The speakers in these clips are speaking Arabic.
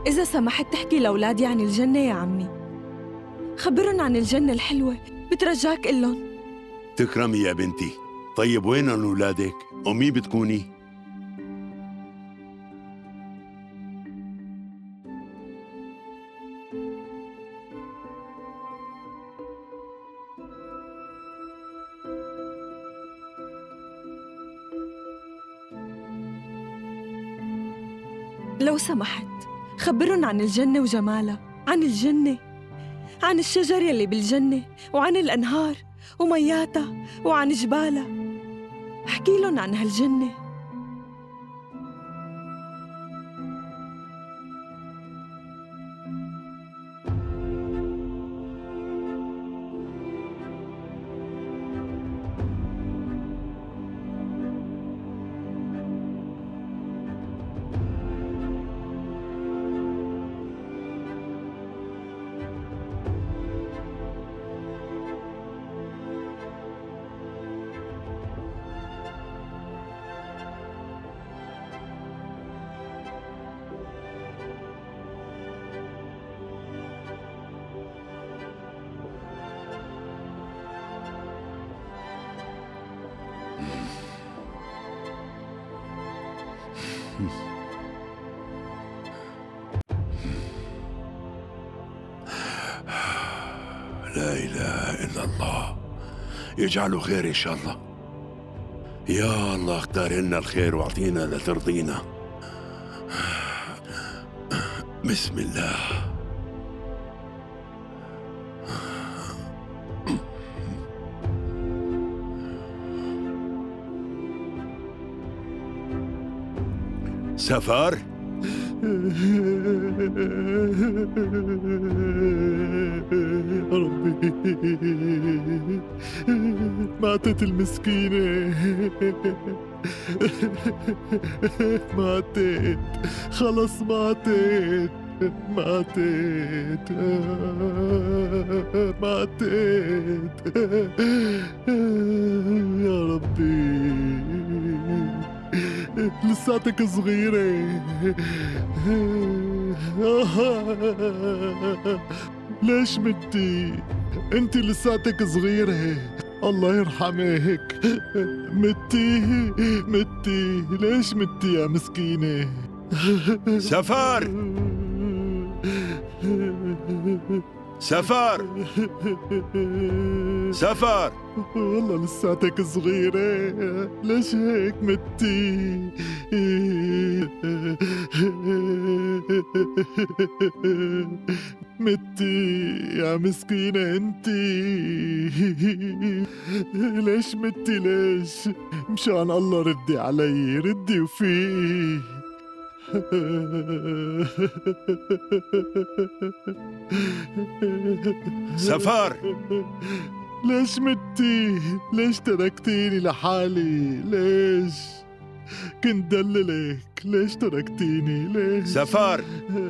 إذا سمحت تحكي لأولادي عن الجنة يا عمي، خبرن عن الجنة الحلوة، بترجاك قلن. تكرمي يا بنتي. طيب وينن أولادك؟ ومين بتكوني؟ لو سمحت خبرن عن الجنة وجمالها، عن الجنة، عن الشجر يلي بالجنة، وعن الأنهار ومياتها، وعن جبالها. احكي لهم عن هالجنة. لا إله إلا الله، يجعله خير إن شاء الله. يا الله اختار لنا الخير واعطينا لترضينا. بسم الله. سفر؟ ربي ماتت المسكينة، ماتت، خلص ماتت، ماتت، ماتت يا ربي. لساتك صغيرة، ليش متي؟ انت لساتك صغيرة، الله يرحمك. متي متي، ليش متي يا مسكينة؟ سفر سفر سفر، والله لساتك صغيرة، ليش هيك متي؟ متي يا مسكينة انتي، ليش متي ليش؟ مشان الله ردي علي، ردي وفي. سفر ليش متي؟ ليش تركتيني لحالي؟ ليش؟ كنت دللك، ليش تركتيني؟ ليش؟ سفر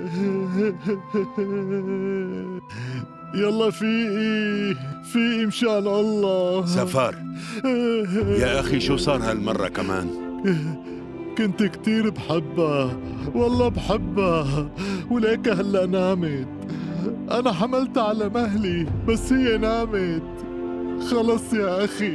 يلا فيقي، فيقي مشان الله. سفر يا أخي، شو صار هالمرة كمان؟ كنت كتير بحبها، والله بحبها، وليك هلأ نامت. أنا حملتها على مهلي بس هي نامت. خلص يا أخي،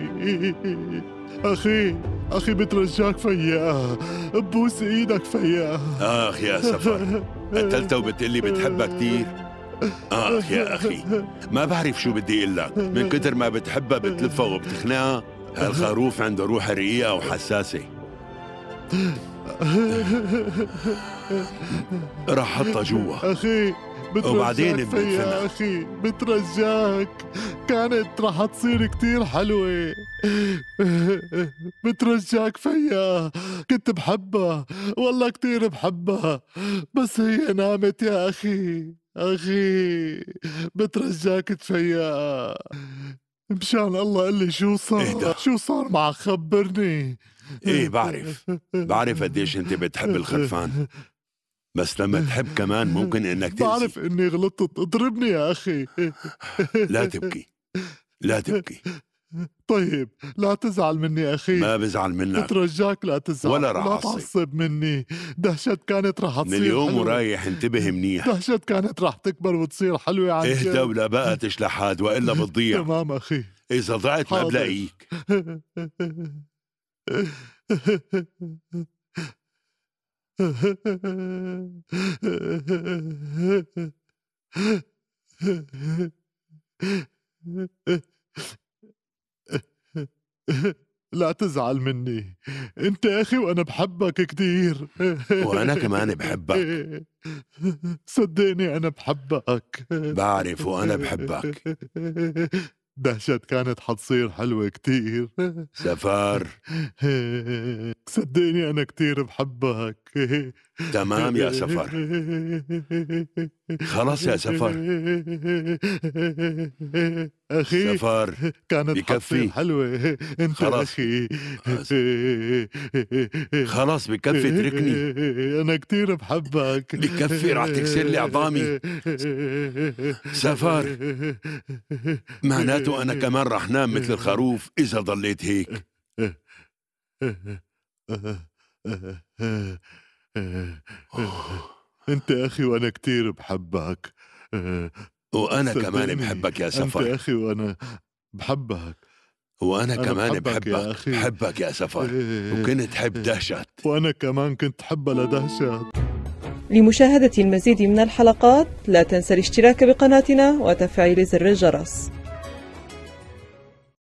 أخي بترجاك فياها، ببوس إيدك فياها. آخ يا سفر، قتلتها وبتقلي بتحبها كتير؟ آخ يا أخي، ما بعرف شو بدي أقول لك، من كتر ما بتحبها بتلفها وبتخنقها. هالخروف عنده روح رقيقة وحساسة. راح حطها جوا. أخي وبعدين بترجاك فيا، أخي بترجاك، كانت رح تصير كتير حلوة. بترجاك فيا، كنت بحبها، والله كتير بحبها، بس هي نامت يا أخي بترجاك تفيا. مشان الله قل لي شو صار، شو صار معك، خبرني. ايه بعرف قديش انت بتحب الخرفان، بس لما تحب كمان ممكن انك تأذي. بعرف اني غلطت، اضربني يا اخي. لا تبكي، لا تبكي. طيب لا تزعل مني أخي. ما بزعل منك بترجاك لا تزعل ولا رح لا أعصب. تعصب مني. دهشت كانت رح من تصير اليوم حلوة. ورايح انتبه منيح. دهشت كانت رح تكبر وتصير حلوة عن اهدى جد. ولا بقى تشلحاد وإلا بتضيع. تمام أخي. إذا ضعت ما حاضر. بلاقيك. لا تزعل مني. انت اخي وانا بحبك كتير. وأنا كمان بحبك. صدقني انا بحبك. بعرف وأنا بحبك. دهشت كانت حتصير حلوة كتير. سفر. صدقني أنا كتير بحبك. تمام يا سفر. خلص يا سفر. أخي سفر كانت بكفي. حتصير حلوة. أنت خلص. أخي. خلص بكفي اتركني. أنا كتير بحبك. بكفي رح تكسر لي عظامي. سفر. معناته أنا كمان رح نام مثل الخروف إذا ضليت هيك. أنت أخي وأنا كتير بحبك. وأنا كمان صدقني. بحبك يا أنت سفر. أخي وأنا بحبك. وأنا أنا كمان بحبك يا بحبك. أخي. بحبك يا سفر. وكنت حب دهشت. وأنا كمان كنت حبها لدهشت. لمشاهدة المزيد من الحلقات لا تنسى الاشتراك بقناتنا وتفعيل زر الجرس.